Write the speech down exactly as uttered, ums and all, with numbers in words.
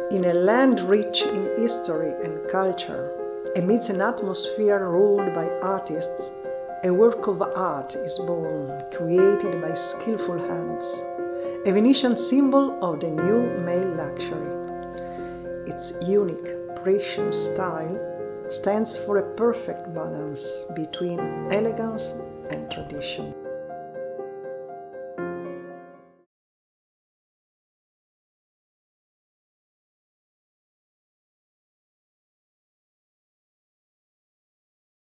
In a land rich in history and culture, amidst an atmosphere ruled by artists, a work of art is born, created by skillful hands, a Venetian symbol of the new male luxury. Its unique, precious style stands for a perfect balance between elegance and tradition.